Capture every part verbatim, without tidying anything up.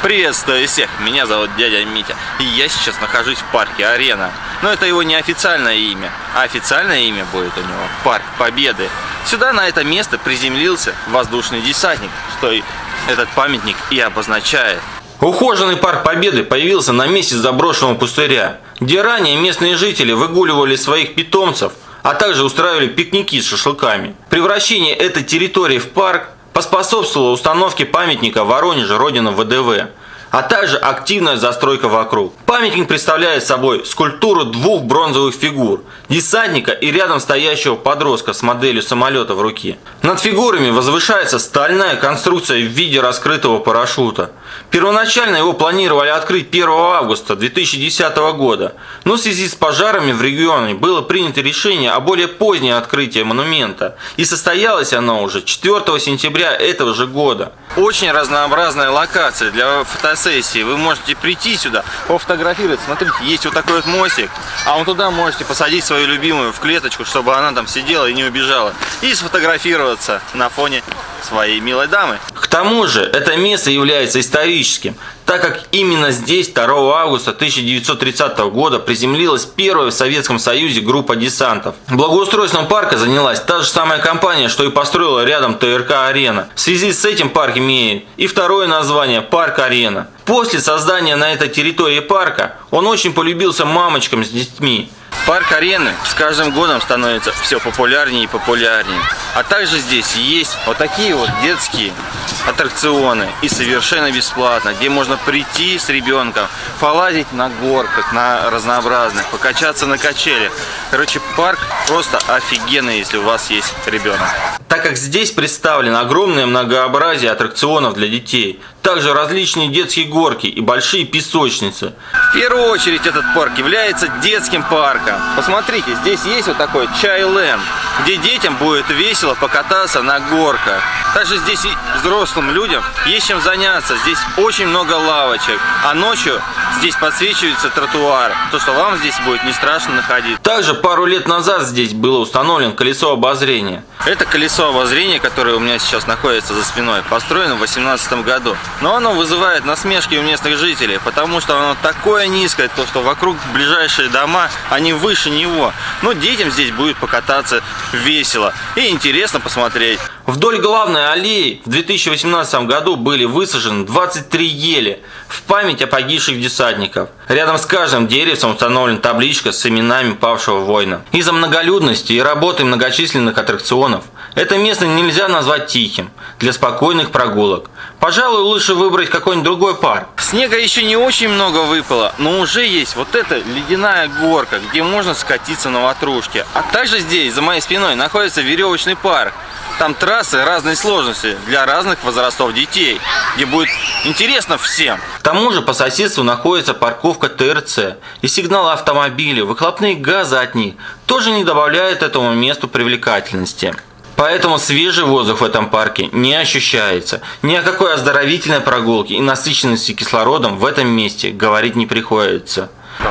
Приветствую всех, меня зовут дядя Митя, и я сейчас нахожусь в парке Арена. Но это его не официальное имя, а официальное имя будет у него Парк Победы. Сюда, на это место, приземлился воздушный десантник, что этот памятник и обозначает. Ухоженный Парк Победы появился на месте заброшенного пустыря, где ранее местные жители выгуливали своих питомцев, а также устраивали пикники с шашлыками. Превращение этой территории в парк поспособствовало установке памятника в Воронеже, родина вэ дэ вэ, а также активная застройка вокруг. Памятник представляет собой скульптуру двух бронзовых фигур – десантника и рядом стоящего подростка с моделью самолета в руке. Над фигурами возвышается стальная конструкция в виде раскрытого парашюта. Первоначально его планировали открыть первого августа две тысячи десятого года, но в связи с пожарами в регионе было принято решение о более позднем открытии монумента, и состоялось оно уже четвёртого сентября этого же года. Очень разнообразная локация для фотосессии. Вы можете прийти сюда, пофотографировать. Смотрите, есть вот такой вот мостик, а вон туда можете посадить свою любимую в клеточку, чтобы она там сидела и не убежала, и сфотографироваться на фоне своей милой дамы. К тому же это место является историческим, так как именно здесь второго августа тысяча девятьсот тридцатого года приземлилась первая в Советском Союзе группа десантов. Благоустройством парка занялась та же самая компания, что и построила рядом тэ эр ка Арена. В связи с этим парк имеет и второе название Парк Арена. После создания на этой территории парка он очень полюбился мамочкам с детьми. Парк Арены с каждым годом становится все популярнее и популярнее. А также здесь есть вот такие вот детские аттракционы, и совершенно бесплатно, где можно прийти с ребенком, полазить на горках, на разнообразных, покачаться на качелях. Короче, парк просто офигенный, если у вас есть ребенок. Так как здесь представлено огромное многообразие аттракционов для детей, также различные детские горки и большие песочницы. В первую очередь этот парк является детским парком. Посмотрите, здесь есть вот такой чай-ленд, где детям будет весело покататься на горках. Также здесь и взрослым людям есть чем заняться. Здесь очень много лавочек, а ночью здесь подсвечивается тротуар, то что вам здесь будет не страшно находиться. Также пару лет назад здесь было установлено колесо обозрения. Это колесо обозрения, которое у меня сейчас находится за спиной, построено в две тысячи восемнадцатом году. Но оно вызывает насмешки у местных жителей, потому что оно такое низкое, то что вокруг ближайшие дома, они выше него. Но детям здесь будет покататься весело и интересно посмотреть. Вдоль главной аллеи в две тысячи восемнадцатом году были высажены двадцать три ели в память о погибших десантников. Рядом с каждым деревцем установлена табличка с именами павшего воина. Из-за многолюдности и работы многочисленных аттракционов это место нельзя назвать тихим для спокойных прогулок. Пожалуй, лучше выбрать какой-нибудь другой парк. Снега еще не очень много выпало, но уже есть вот эта ледяная горка, где можно скатиться на ватрушке. А также здесь, за моей спиной, находится веревочный парк. Там трассы разной сложности для разных возрастов детей, где будет интересно всем. К тому же по соседству находится парковка тэ эр цэ, и сигналы автомобилей, выхлопные газы от них тоже не добавляют этому месту привлекательности. Поэтому свежий воздух в этом парке не ощущается. Ни о какой оздоровительной прогулке и насыщенности кислородом в этом месте говорить не приходится.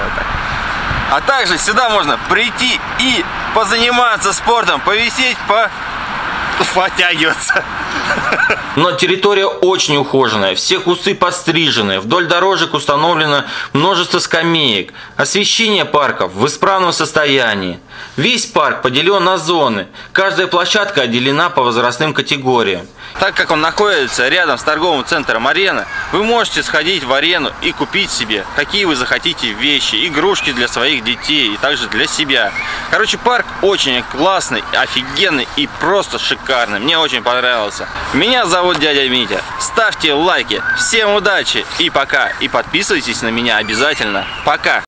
А также сюда можно прийти и позаниматься спортом, повисеть, по... подтягиваться. Но территория очень ухоженная, все кусты подстрижены, вдоль дорожек установлено множество скамеек, освещение парков в исправном состоянии. Весь парк поделен на зоны, каждая площадка отделена по возрастным категориям. Так как он находится рядом с торговым центром Арена, вы можете сходить в Арену и купить себе, какие вы захотите вещи, игрушки для своих детей и также для себя. Короче, парк очень классный, офигенный и просто шикарный. Мне очень понравился. Меня зовут дядя Митя. Ставьте лайки. Всем удачи и пока. И подписывайтесь на меня обязательно. Пока.